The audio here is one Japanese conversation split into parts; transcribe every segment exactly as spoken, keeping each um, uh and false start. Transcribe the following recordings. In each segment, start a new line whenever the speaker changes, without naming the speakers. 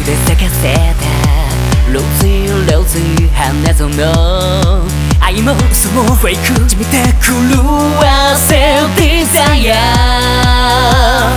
で咲かせたローズーローズー花園愛も嘘もフェイクじみて狂わせるデザイア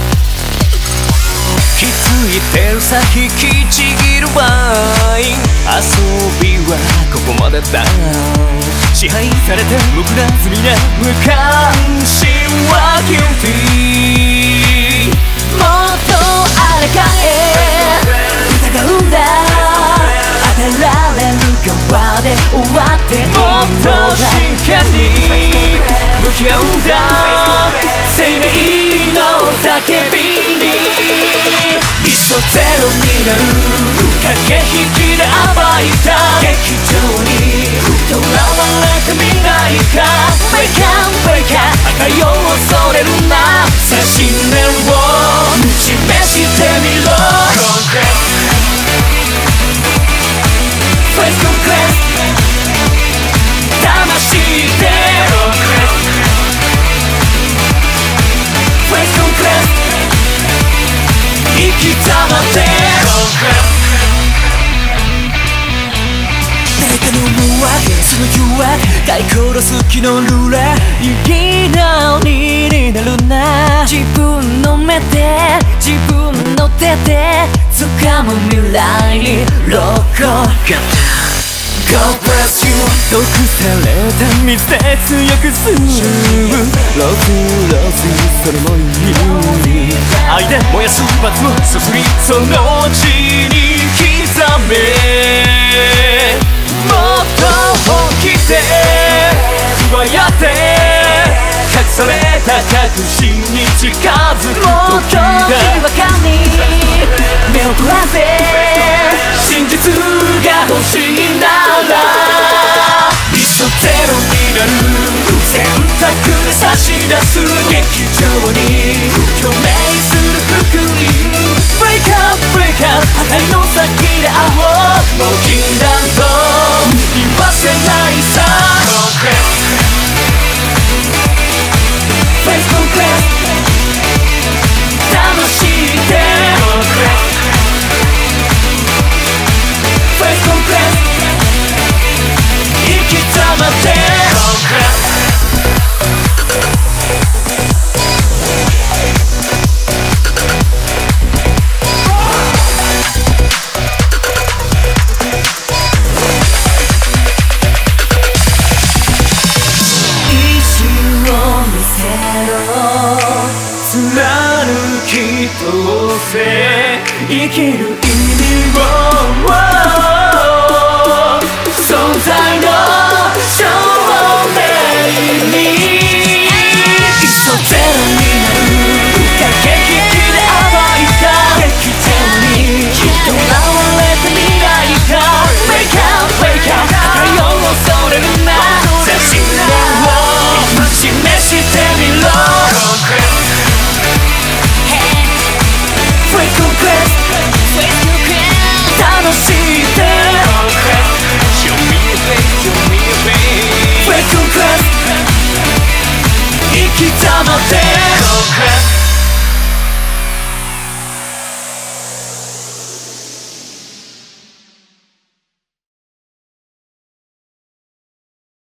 気づいてるさ引きちぎるワイン遊びはここまでだ支配されて無垢な罪な無関心はギルティもっとあれかえ疑うんだ当てられる側で終わってもっと真剣に向き合うんだ生命の叫びにいっそゼロになる駆け引きで暴いた劇場にとらわれてみないか Wake up, wake up 赤いを恐れるなさあ信念を示してみろ Face concrete 魂で Face concrete 生き様で誰かの思惑その誘惑買い殺す昨日ルーレいいな鬼になるな自分の目で自分の手で掴む未来にロコGod bless you 毒された水で強く吸うローズローズそれもいい愛で燃やす罰もそすりその地に刻めもっと本気で奪い合って隠された確信に近づく時だもっと違和感に目を凝らせ真実が欲しいなら一緒ゼロになる選択で差し出す劇場に共鳴する福音 Break up, break up 破壊の先で会おうもう禁断と